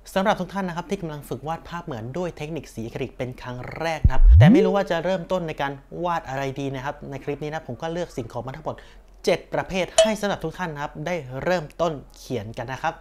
สำหรับทุกท่านนะครับที่กำลังฝึกวาดภาพเหมือนด้วยเทคนิคสีอะคริลิกเป็นครั้งแรกนะครับแต่ไม่รู้ว่าจะเริ่มต้นในการวาดอะไรดีนะครับในคลิปนี้นะผมก็เลือกสิ่งของมาทั้งหมด7ประเภทให้สำหรับทุกท่านนะครับได้เริ่มต้นเขียนกันนะครับ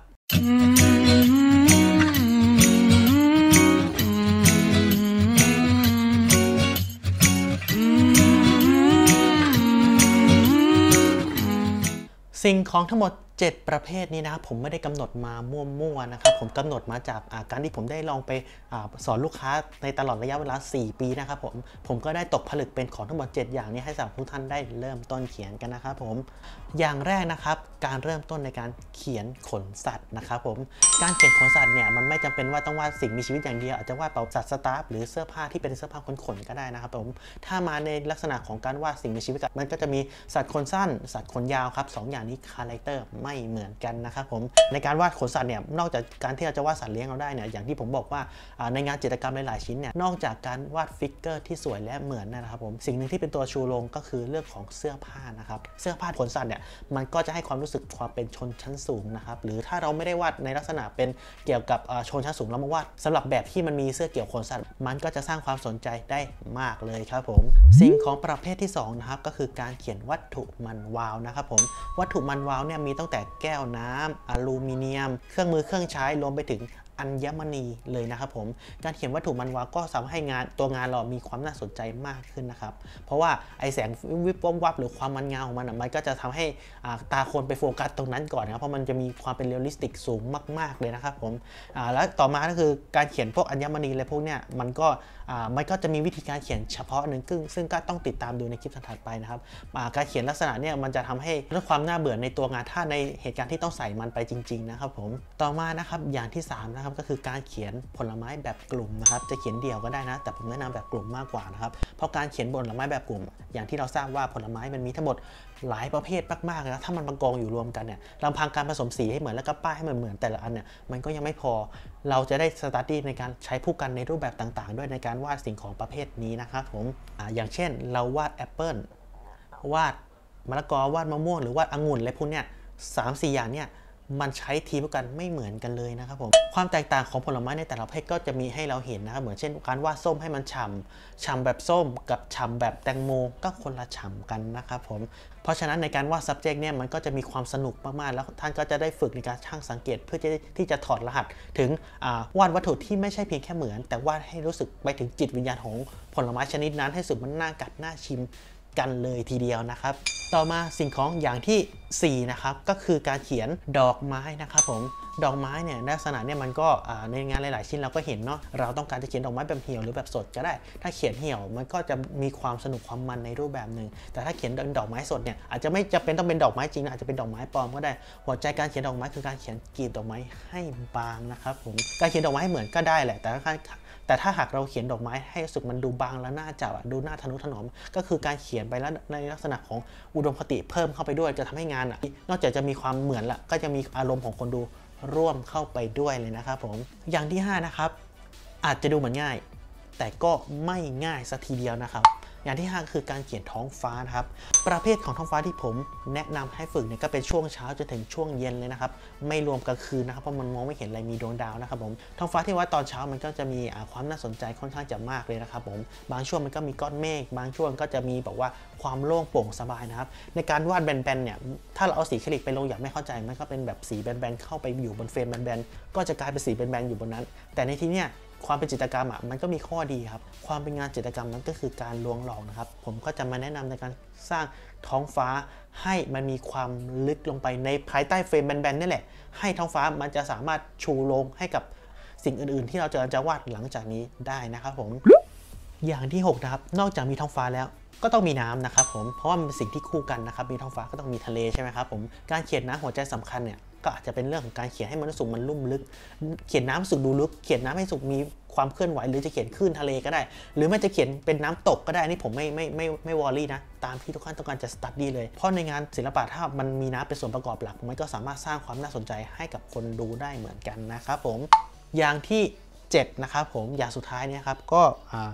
สิ่งของทั้งหมด7ประเภทนี้นะครับผมไม่ได้กำหนดมามั่วๆนะครับผมกำหนดมาจากการที่ผมได้ลองไปสอนลูกค้าในตลอดระยะเวลา4ปีนะครับผมก็ได้ตกผลึกเป็นของทั้งหมด7อย่างนี้ให้สำหรับทุกท่านได้เริ่มต้นเขียนกันนะครับผมอย่างแรกนะครับการเริ่มต้นในการเขียนขนสัตว์นะครับผมการเขียนขนสัตว์เนี่ยมันไม่จำเป็นว่าต้องวาดสิ่งมีชีวิตอย่างเดียวอาจจะวาดเป่าสัตว์สตาร์ฟหรือเสื้อผ้าที่เป็นเสื้อผ้าขนก็ได้นะครับผมถ้ามาในลักษณะของการวาดสิ่งมีชีวิตมันก็จะมีสัตว์ขนสั้นสัตว์ขนยาวครับ2อย่างนี้คาแรคเตอร์ไม่เหมือนกันนะครับผมในการวาดขนสัตว์เนี่ยนอกจากการที่เราจะวาดสัตว์เลี้ยงเราได้เนี่ยอย่างที่ผมบอกว่าในงานจิตรกรรมหลายๆชิ้นเนี่ยนอกจากการวาดฟิกเกอร์ที่สวยและเหมือนนะครับผมสิ่งหนึ่งที่เป็นตัวชูโรงก็คือเรื่องของเสื้อผ้านะครับเสื้อผ้าขนสัตว์เนี่ยมันก็จะให้ความรู้สึกความเป็นชนชั้นสูงนะครับหรือถ้าเราไม่ได้วาดในลักษณะเป็นเกี่ยวกับชนชั้นสูงแล้วมาวาดสำหรับแบบที่มันมีเสื้อเกี่ยวขนสัตว์มันก็จะสร้างความสนใจได้มากเลยครับผมสิ่งของประเภทที่2นะครับก็คือการเขียนวัตถุมันวาวนะครับผมวัตถุมันวาวเนี่ยมีตั้งแต่แก้วน้ำอลูมิเนียมเครื่องมือเครื่องใช้รวมไปถึงอัญมณีเลยนะครับผมการเขียนวัตถุมันวาวก็สามารถให้ตัวงานเรามีความน่าสนใจมากขึ้นนะครับเพราะว่าไอแสงวิบวับหรือความมันเงาของมันก็จะทำให้ตาคนไปโฟกัสตรงนั้นก่อนนะครับเพราะมันจะมีความเป็นเรียลลิสติกสูงมากๆเลยนะครับผมแล้วต่อมาก็คือการเขียนพวกอัญมณีอะไรพวกเนี้ยมันก็จะมีวิธีการเขียนเฉพาะหนึ่งซึ่งก็ต้องติดตามดูในคลิปถัดไปนะครับการเขียนลักษณะเนี่ยมันจะทำให้ลดความน่าเบื่อในตัวงานถ้าในเหตุการณ์ที่ต้องใส่มันไปจริงๆนะครับผมต่อมานะครับอย่างที่3นะครับก็คือการเขียนผลไม้แบบกลุ่มนะครับจะเขียนเดี่ยวก็ได้นะแต่ผมแนะนำแบบกลุ่มมากกว่านะครับเพราะการเขียนผลไม้แบบกลุ่มอย่างที่เราทราบว่าผลไม้มันมีทั้งหมดหลายประเภทมากๆเลยนะถ้ามันกองอยู่รวมกันเนี่ยลำพังการผสมสีให้เหมือนแล้วก็ป้ายให้เหมือนแต่ละอันเนี่ยมันก็ยังไม่พอเราจะได้สตาร์ดี้ในการใช้ผู้กันในรูปแบบต่างๆด้วยในการวาดสิ่งของประเภทนี้นะครับผมอย่างเช่นเราวาดแอปเปิลวาดมะละกอวาดมะม่วงหรือวาดองุ่นอะไรพวกเนี้ย3-4 อย่างเนี่ยมันใช้ทีมกันไม่เหมือนกันเลยนะครับผมความแตกต่างของผลไม้ในแต่ละประเภทก็จะมีให้เราเห็นนะครับเหมือนเช่นการวาดส้มให้มันฉ่ำแบบส้มกับฉ่ำแบบแตงโมก็คนละฉ่ำกันนะครับผมเพราะฉะนั้นในการวาด subject เนี่ยมันก็จะมีความสนุกมากๆแล้วท่านก็จะได้ฝึกในการช่างสังเกตเพื่อที่จะถอดรหัสถึงวาดวัตถุที่ไม่ใช่เพียงแค่เหมือนแต่วาดให้รู้สึกไปถึงจิตวิญญาณของผลไม้ชนิดนั้นให้สุดมันน่ากัดน่าชิมกันเลยทีเดียวนะครับต่อมาสิ่งของอย่างที่4นะครับก็คือการเขียนดอกไม้นะครับผมดอกไม้เนี่ยลักษณะเนี่ยมันก็ในงานหลายๆชิ้นเราก็เห็นเนาะเราต้องการจะเขียนดอกไม้แบบเหี่ยวหรือแบบสดก็ได้ถ้าเขียนเหี่ยวมันก็จะมีความสนุกความมันในรูปแบบหนึ่งแต่ถ้าเขียนดอกไม้สดเนี่ยอาจจะไม่จำเป็นต้องเป็นดอกไม้จริงนะอาจจะเป็นดอกไม้ปลอมก็ได้หัวใจการเขียนดอกไม้คือการเขียนกลีบดอกไม้ให้บางนะครับผมการเขียนดอกไม้ให้เหมือนก็ได้แหละแต่ถ้าหากเราเขียนดอกไม้ให้รู้สึกมันดูบางและน่าจับดูน่าทะนุถนอมก็คือการเขียนไปแล้วในลักษณะของอุดมคติเพิ่มเข้าไปด้วยจะทำให้งานนอกจากจะมีความเหมือนละก็จะมีอารมณ์ของคนดูร่วมเข้าไปด้วยเลยนะครับผมอย่างที่5นะครับอาจจะดูเหมือนง่ายแต่ก็ไม่ง่ายสัทีเดียวนะครับอย่างที่5คือการเขียนท้องฟ้านะครับประเภทของท้องฟ้าที่ผมแนะนำให้ฝึกเนี่ยก็เป็นช่วงเช้าจนถึงช่วงเย็นเลยนะครับไม่รวมกลางคืนนะครับเพราะมันมองไม่เห็นอะไรมีดวงดาวนะครับผมท้องฟ้าที่ว่าตอนเช้ามันก็จะมีความน่าสนใจค่อนข้างจะมากเลยนะครับผมบางช่วงมันก็มีก้อนเมฆบางช่วงก็จะมีแบบว่าความโล่งโปร่งสบายนะครับในการวาดแบนๆเนี่ยถ้าเราเอาสีอะคริลิกไปลงอย่างไม่เข้าใจมันก็เป็นแบบสีแบนๆเข้าไปอยู่บนเฟรมแบนๆก็จะกลายเป็นสีแบนๆอยู่บนนั้นแต่ในที่เนี้ยความเป็นจิตรกรรมมันก็มีข้อดีครับความเป็นงานจิตรกรรมนั้นก็คือการลวงหลอกนะครับผมก็จะมาแนะนำในการสร้างท้องฟ้าให้มันมีความลึกลงไปในภายใต้เฟรมแบนๆนี่แหละให้ท้องฟ้ามันจะสามารถชูโรงให้กับสิ่งอื่นๆที่เราจะวาดหลังจากนี้ได้นะครับผมอย่างที่6นะครับนอกจากมีท้องฟ้าแล้วก็ต้องมีน้ำนะครับผมเพราะว่ามันเป็นสิ่งที่คู่กันนะครับมีท้องฟ้าก็ต้องมีทะเลใช่ไหมครับผมการเขียนน้ำหัวใจสำคัญเนี่ยก็อาจจะเป็นเรื่องของการเขียนให้มันรู้สึกมันลุ่มลึกเขียนน้ำสุกดูลึกเขียนน้ำให้สุกมีความเคลื่อนไหวหรือจะเขียนคลื่นทะเลก็ได้หรือไม่จะเขียนเป็นน้ำตกก็ได้นี่ผมไม่วอรี่นะตามที่ทุกท่านต้องการจะสตัดดี้เลยเพราะในงานศิลปะถ้ามันมีน้ำเป็นส่วนประกอบหลักมันก็สามารถสร้างความน่าสนใจให้กับคนดูได้เหมือนกันนะครับผมอย่างที่7นะครับผมอย่างสุดท้ายเนี่ยครับก็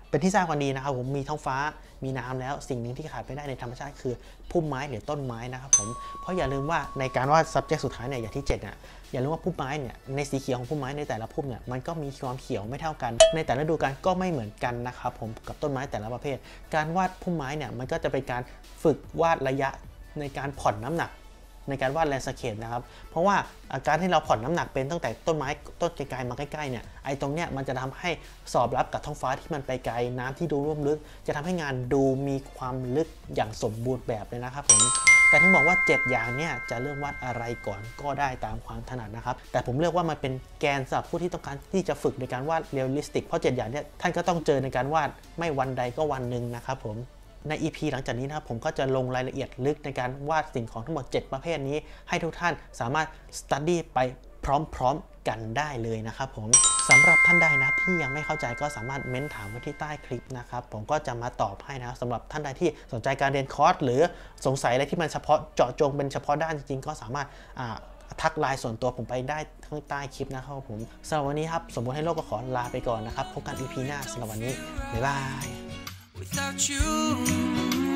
เป็นที่ทราบกันดีนะครับผมมีท้องฟ้ามีน้ำแล้วสิ่งหนึ่งที่ขาดไม่ได้ในธรรมชาติคือพุ่มไม้หรือต้นไม้นะครับผมเพราะอย่าลืมว่าในการวาด subject สุดท้ายเนี่ยอย่างที่7เนี่ยอย่าลืมว่าพุ่มไม้เนี่ยในสีเขียวของพุ่มไม้ในแต่ละพุ่มเนี่ยมันก็มีความเขียวไม่เท่ากันในแต่ละฤดูกาลก็ไม่เหมือนกันนะครับผมกับต้นไม้แต่ละประเภทการวาดพุ่มไม้เนี่ยมันก็จะเป็นการฝึกวาดระยะในการผ่อนน้ำหนักในการวาดแลนด์สเคปนะครับเพราะว่าการที่เราผ่อนน้ำหนักเป็นตั้งแต่ต้นไม้ต้นไกลๆมาใกล้ๆเนี่ยไอ้ตรงเนี้ยมันจะทำให้สอบรับกับท้องฟ้าที่มันไปไกลน้ำที่ดูร่วมลึกจะทำให้งานดูมีความลึกอย่างสมบูรณ์แบบเลยนะครับผมแต่ถึงบอกว่า7อย่างเนี่ยจะเริ่มวาดอะไรก่อนก็ได้ตามความถนัดนะครับแต่ผมเลือกว่ามันเป็นแกนสำหรับผู้ที่ต้องการที่จะฝึกในการวาดเรียลลิสติกเพราะ7อย่างเนี่ยท่านก็ต้องเจอในการวาดไม่วันใดก็วันหนึ่งนะครับผมใน EP หลังจากนี้นะครับผมก็จะลงรายละเอียดลึกในการวาดสิ่งของทั้งหมด7ประเภทนี้ให้ทุกท่านสามารถ study ไปพร้อมๆกันได้เลยนะครับผมสำหรับท่านใดนะที่ยังไม่เข้าใจก็สามารถเม้นถามไว้ที่ใต้คลิปนะครับผมก็จะมาตอบให้นะสำหรับท่านใดที่สนใจการเรียนคอร์สหรือสงสัยอะไรที่มันเฉพาะเจาะจงเป็นเฉพาะด้านจริงๆก็สามารถทักไลน์ส่วนตัวผมไปได้ข้างใต้คลิปนะครับผมสำหรับวันนี้ครับสมบูรณ์ให้โลกก็ขอลาไปก่อนนะครับพบกัน EP หน้าสำหรับวันนี้บ๊ายบาย Without you